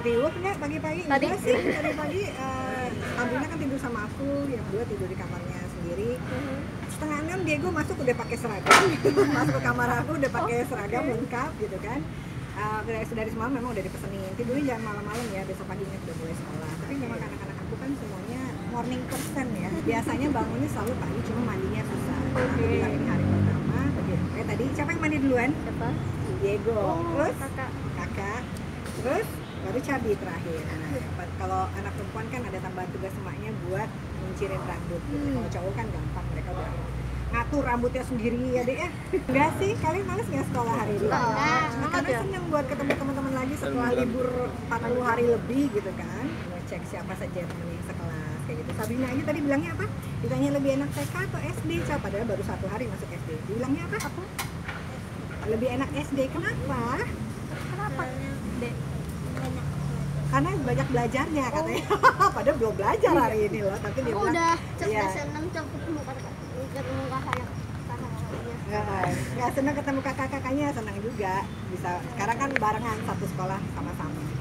Reward nggak pagi-pagi? Tadi. Enggak sih, pagi-pagi Sabrina kan tidur sama aku, yang dua tidur di kamarnya sendiri. Setengah 6 Diego masuk udah pakai seragam, masuk ke kamar aku udah pakai seragam lengkap gitu kan. Dari semalam memang udah dipesenin, tidurnya jangan malam-malam ya, besok paginya udah mulai sekolah. Tapi memang anak-anak aku kan semuanya morning person ya, biasanya bangunnya selalu pagi, cuma mandinya susah. Aku bilang ini hari pertama, tadi siapa yang mandi duluan? Siapa? Diego, terus Kakak. terus baru Cabi terakhir. Nah, kalau anak perempuan kan ada tambahan tugas emaknya buat nguncirin rambut gitu. Kalau cowok kan gampang, mereka udah ngatur rambutnya sendiri ya dek ya. Enggak sih, kalian males nggak sekolah hari ini? Karena seneng buat ketemu teman-teman lagi setelah libur 40 hari lebih gitu kan. Ngecek siapa saja temen yang sekelas kayak gitu. Sabrina ini tadi bilangnya apa? Ditanya lebih enak TK atau SD? Padahal baru 1 hari masuk SD. Bilangnya apa? Aku lebih enak SD. Kenapa? Karena banyak belajarnya katanya. Padahal belum belajar hari ini loh, tapi dia bilang udah iya. seneng ketemu kakaknya. Nggak senang ketemu kakak-kakaknya, senang juga bisa. Sekarang kan barengan satu sekolah sama-sama.